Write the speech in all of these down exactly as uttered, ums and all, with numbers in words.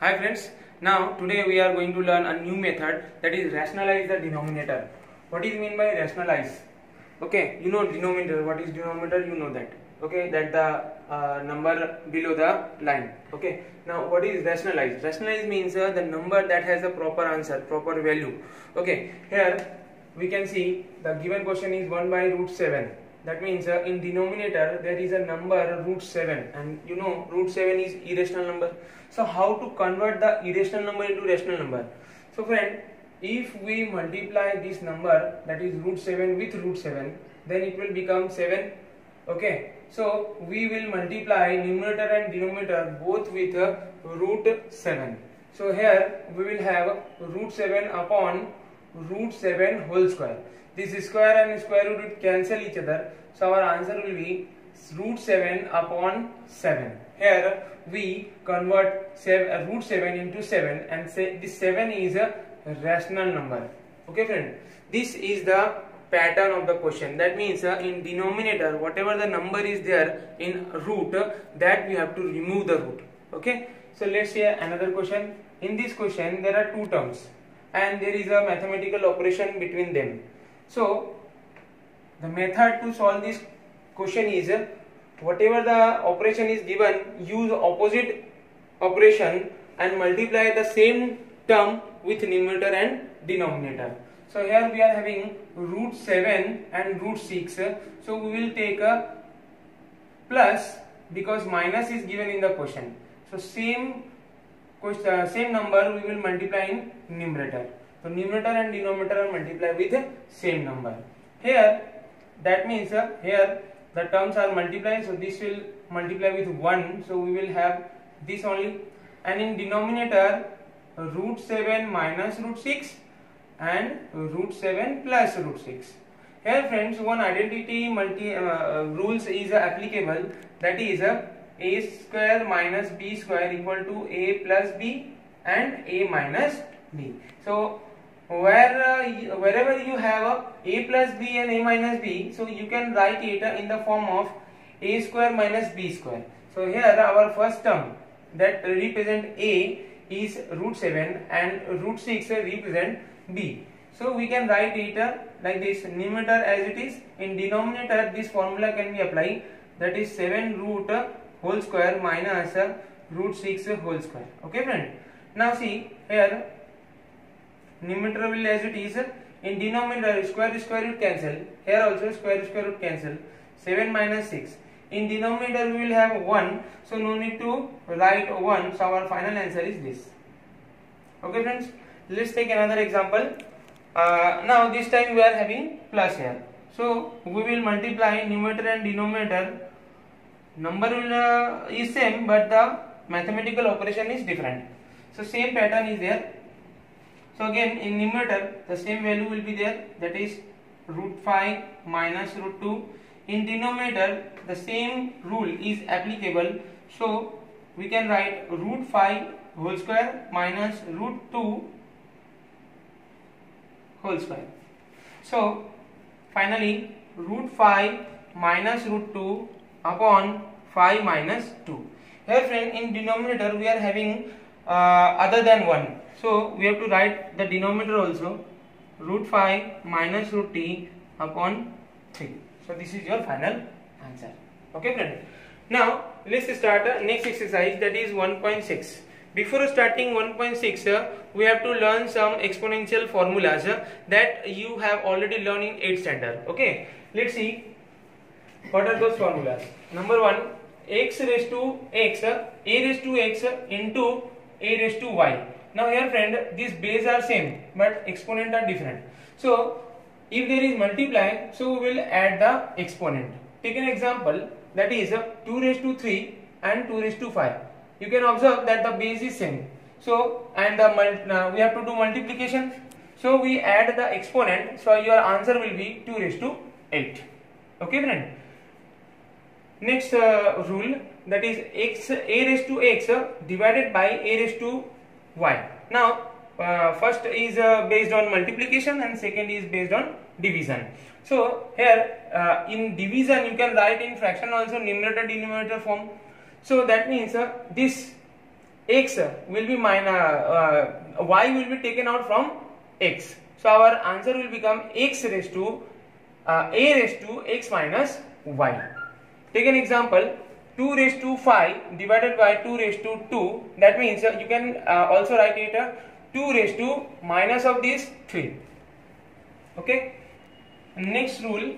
Hi friends, now today we are going to learn a new method, that is rationalize the denominator. What is mean by rationalize? Okay, you know denominator, what is denominator, you know that. Okay, that the uh, number below the line. Okay, now what is rationalize? Rationalize means uh, the number that has a proper answer, proper value. Okay, here we can see the given question is one by root seven. That means uh, in denominator there is a number root seven, and you know root seven is irrational number. So how to convert the irrational number into rational number? So friend, if we multiply this number, that is root seven with root seven, then it will become seven. Okay, so we will multiply numerator and denominator both with uh, root seven. So here we will have root seven upon root seven whole square. This square and square root will cancel each other, so our answer will be root seven upon seven. Here we convert seven, root seven into seven, and say this seven is a rational number. Okay friend, this is the pattern of the question. That means uh, in denominator whatever the number is there in root, uh, that we have to remove the root. Okay, so let's see another question. In this question there are two terms and there is a mathematical operation between them. So the method to solve this question is uh, whatever the operation is given, use opposite operation and multiply the same term with numerator and denominator. So here we are having root seven and root six, so we will take a plus because minus is given in the question. So same question, uh, same number we will multiply in numerator. So numerator and denominator are multiplied with the same number. Here that means uh, here the terms are multiplied, so this will multiply with one, so we will have this only, and in denominator root seven minus root six and root seven plus root six. Here friends, one identity multi uh, rules is uh, applicable, that is uh, a square minus b square equal to a plus b and a minus b. So where uh, wherever you have a, a plus b and a minus b, so you can write it uh, in the form of a square minus b square. So here our first term that represent a is root seven and root six represent b. So we can write it uh, like this, numerator as it is, in denominator this formula can be applied, that is seven root uh, whole square minus uh, root six uh, whole square. Okay friend, now see here numerator will as it is, uh, in denominator square square root cancel, here also square square root cancel, seven minus six. In denominator we will have one, so no need to write one, so our final answer is this. Okay friends, let's take another example. Uh, now this time we are having plus here, so we will multiply numerator and denominator. Number will uh, is same, but the mathematical operation is different. So same pattern is there. So again in numerator the same value will be there, that is root five minus root two. In denominator the same rule is applicable, so we can write root five whole square minus root two whole square. So finally root five minus root two upon five minus two. Here friend, in denominator we are having uh, other than one, so we have to write the denominator also, root five minus root t upon three. So this is your final answer. Okay friend, now let's start uh, next exercise, that is one point six. Before starting one point six, uh, we have to learn some exponential formulas uh, that you have already learned in eighth standard. Okay, let's see what are those formulas. Number one, x raised to x, uh, a raised to x uh, into a raised to y. Now here friend, these base are same but exponent are different. So if there is multiply, so we will add the exponent. Take an example, that is uh, two raised to three and two raised to five. You can observe that the base is same. So and the uh, we have to do multiplication. So we add the exponent. So your answer will be two raised to eight. Okay friend. Next uh, rule, that is x a raised to x uh, divided by a raised to y. Now uh, first is uh, based on multiplication and second is based on division. So here uh, in division you can write in fraction also numerator denominator form. So that means uh, this x will be minus uh, uh, y will be taken out from x. So our answer will become x raised to uh, a raised to x minus y. Take an example, two raised to five divided by two raised to two. That means uh, you can uh, also write it uh, two raised to minus of this three. Okay. Next rule,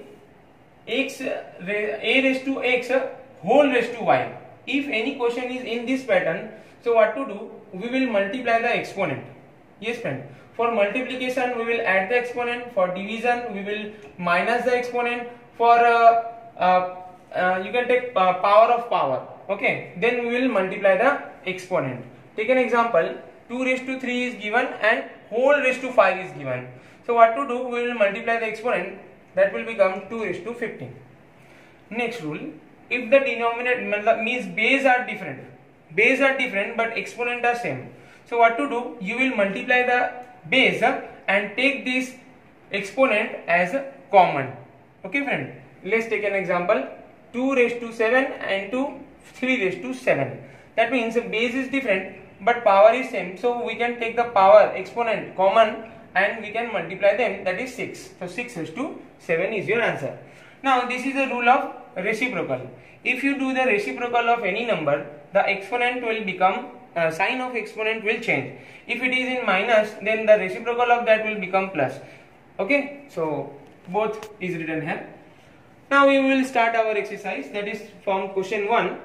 x a raised to x whole raised to y. If any question is in this pattern, so what to do? We will multiply the exponent. Yes friend. For multiplication we will add the exponent. For division we will minus the exponent. For uh, uh, uh, you can take uh, power of power. Okay. Then we will multiply the exponent. Take an example. two raised to three is given and whole raised to five is given. So what to do? We will multiply the exponent. That will become two raised to fifteen. Next rule. If the denominator means base are different, base are different but exponent are same. So what to do? You will multiply the base and take this exponent as common. Okay friend. Let's take an example. two raised to seven and to three raised to seven. That means the base is different but power is same. So we can take the power exponent common and we can multiply them. That is six. So six raised to seven is your answer. Now this is a rule of reciprocal. If you do the reciprocal of any number, the exponent will become, uh, sign of exponent will change. If it is in minus, then the reciprocal of that will become plus. Okay, so both is written here. Now we will start our exercise, that is from question one.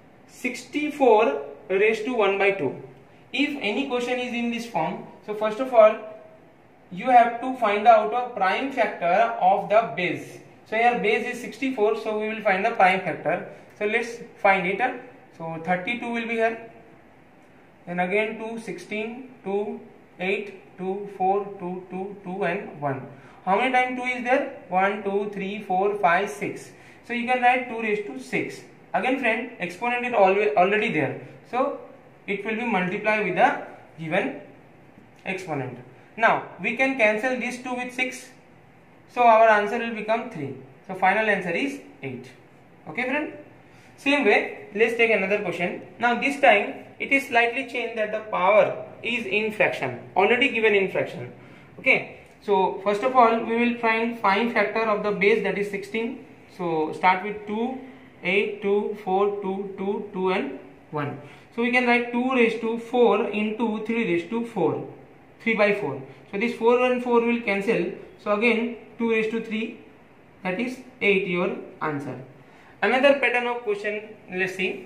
sixty-four raised to one by two. If any question is in this form, so first of all you have to find out a prime factor of the base. So here base is sixty-four, so we will find the prime factor. So let's find it. So thirty-two will be here. Then again two, sixteen, two, eight, two, four, two, two, two and one. How many times two is there? one, two, three, four, five, six. So you can write two raised to six. Again friend, exponent is always already there. So it will be multiplied with the given exponent. Now we can cancel these two with six. So our answer will become three. So final answer is eight. Okay friend. Same way, let's take another question. Now this time it is slightly changed that the power is in fraction. Already given in fraction. Okay. So first of all we will find prime factor of the base, that is sixteen. So start with two, eight, two, four, two, two, two and one. So we can write two raised to four into three raised to four. three by four. So this four and four will cancel. So again two raised to three, that is eight your answer. Another pattern of question, let's see.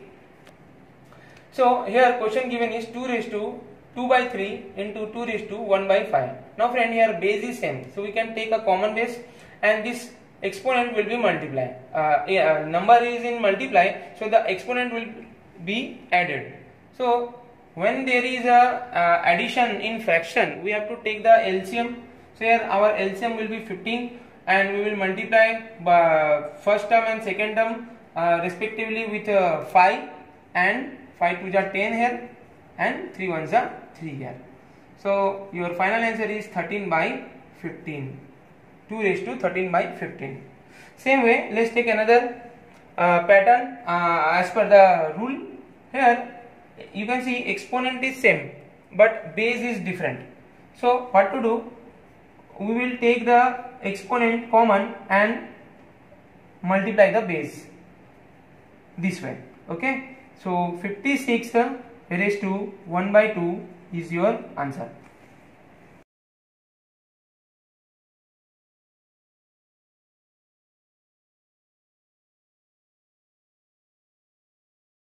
So here question given is two raised to two by three into two raised to one by five. Now friend, here base is same. So we can take a common base and this exponent will be multiplied. Uh, yeah, number is in multiply, so the exponent will be added. So when there is a uh, addition in fraction, we have to take the L C M. So here our L C M will be fifteen and we will multiply by first term and second term uh, respectively with uh, five, and five twos are ten here and three ones are three here. So your final answer is thirteen by fifteen. two raised to thirteen by fifteen. Same way, let's take another uh, pattern uh, as per the rule. Here you can see exponent is same but base is different. So what to do? We will take the exponent common and multiply the base this way. Okay. So fifty-six raised to one by two is your answer.